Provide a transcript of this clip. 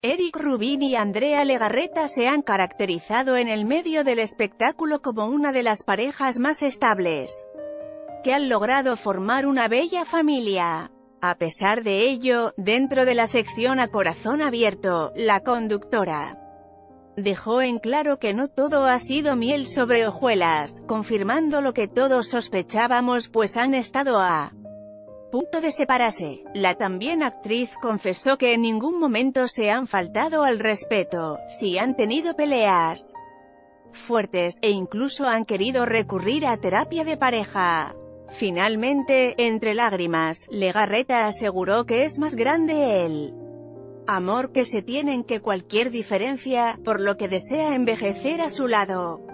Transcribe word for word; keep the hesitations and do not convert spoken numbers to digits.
Eric Rubin y Andrea Legarreta se han caracterizado en el medio del espectáculo como una de las parejas más estables, que han logrado formar una bella familia. A pesar de ello, dentro de la sección A Corazón Abierto, la conductora dejó en claro que no todo ha sido miel sobre hojuelas, confirmando lo que todos sospechábamos, pues han estado a punto de separarse. La también actriz confesó que en ningún momento se han faltado al respeto, sí han tenido peleas fuertes, e incluso han querido recurrir a terapia de pareja. Finalmente, entre lágrimas, Legarreta aseguró que es más grande el amor que se tienen que cualquier diferencia, por lo que desea envejecer a su lado.